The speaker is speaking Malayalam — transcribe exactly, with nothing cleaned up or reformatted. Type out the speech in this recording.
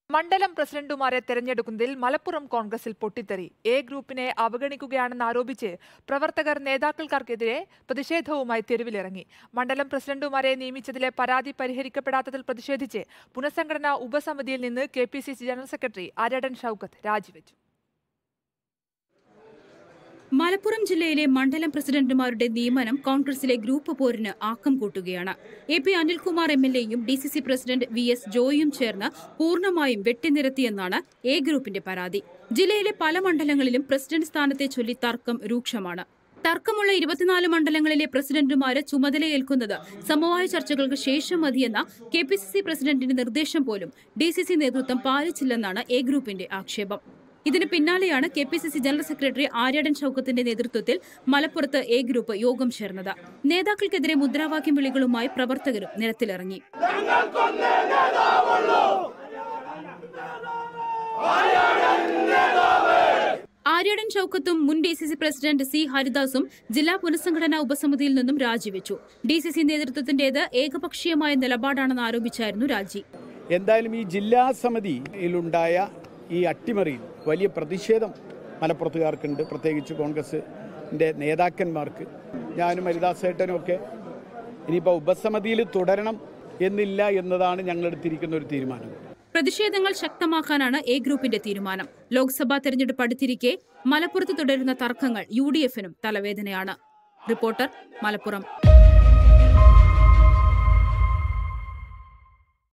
മണ്ഡലം പ്രസിഡന്റുമാരെ തെരഞ്ഞെടുക്കുന്നതിൽ മലപ്പുറം കോൺഗ്രസിൽ പൊട്ടിത്തെറി. എ ഗ്രൂപ്പിനെ അവഗണിക്കുകയാണെന്ന് ആരോപിച്ച് പ്രവർത്തകർ നേതാക്കൾക്കെതിരെ പ്രതിഷേധവുമായി തെരുവിലിറങ്ങി. മണ്ഡലം പ്രസിഡന്റുമാരെ നിയമിച്ചതിലെ പരാതി പരിഹരിക്കപ്പെടാത്തതിൽ പ്രതിഷേധിച്ച് പുനഃസംഘടനാ ഉപസമിതിയിൽ നിന്ന് K P C C general secretary Aryadan Shoukath രാജിവെച്ചു. മലപ്പുറം ജില്ലയിലെ മണ്ഡലം പ്രസിഡന്റുമാരുടെ നിയമനം കോൺഗ്രസിലെ ഗ്രൂപ്പ് പോരിന് ആക്കം കൂട്ടുകയാണ്. A P Anilkumar M L എയും D C C president V S ജോയിയും ചേർന്ന് പൂർണ്ണമായും വെട്ടിനിരത്തിയെന്നാണ് എ ഗ്രൂപ്പിന്റെ പരാതി. ജില്ലയിലെ പല മണ്ഡലങ്ങളിലും പ്രസിഡന്റ് സ്ഥാനത്തെ ചൊല്ലി തർക്കം രൂക്ഷമാണ്. തർക്കമുള്ള ഇരുപത്തിനാല് മണ്ഡലങ്ങളിലെ പ്രസിഡന്റുമാര് ചുമതലയേൽക്കുന്നത് സമവായ ചർച്ചകൾക്ക് ശേഷം മതിയെന്ന കെ പി സി സി പ്രസിഡന്റിന്റെ നിർദ്ദേശം പോലും ഡി സി സി നേതൃത്വം പാലിച്ചില്ലെന്നാണ് എ ഗ്രൂപ്പിന്റെ ആക്ഷേപം. ഇതിന് പിന്നാലെയാണ് K P C C general secretary Aryadan ഷൗക്കത്തിന്റെ നേതൃത്വത്തിൽ മലപ്പുറത്ത് എ ഗ്രൂപ്പ് യോഗം ചേർന്നത്. നേതാക്കൾക്കെതിരെ മുദ്രാവാക്യം വിളികളുമായി പ്രവർത്തകരും നിരത്തിലിറങ്ങി. ആര്യടൻ ഷൗക്കത്തും മുൻ D C C president C ഹരിദാസും ജില്ലാ പുനഃസംഘടനാ ഉപസമിതിയിൽ നിന്നും രാജിവെച്ചു. ഡി സി സി നേതൃത്വത്തിന്റേത് ഏകപക്ഷീയമായ നിലപാടാണെന്ന് ആരോപിച്ചായിരുന്നു രാജി. എന്തായാലും ഈ ജില്ലാ സമിതിയിലുണ്ടായ ഈ അട്ടിമറിയിൽ വലിയ പ്രതിഷേധം മലപ്പുറത്തുകാർക്കുണ്ട്, പ്രത്യേകിച്ച് കോൺഗ്രസിൻ്റെ നേതാക്കന്മാർക്ക്. ഞാനും ഹരിദാസേട്ടനും ഒക്കെ ഇനിയിപ്പോൾ ഉപസമിതിയിൽ തുടരണം എന്നില്ല എന്നതാണ് ഞങ്ങളെടുത്തിരിക്കുന്ന ഒരു തീരുമാനം. പ്രതിഷേധങ്ങൾ ശക്തമാക്കാനാണ് എ ഗ്രൂപ്പിന്റെ തീരുമാനം. ലോക്സഭാ തെരഞ്ഞെടുപ്പ് അടുത്തിരിക്കെ മലപ്പുറത്ത് തുടരുന്ന തർക്കങ്ങൾ യു ഡി എഫിനും തലവേദനയാണ്. റിപ്പോർട്ടർ, മലപ്പുറം.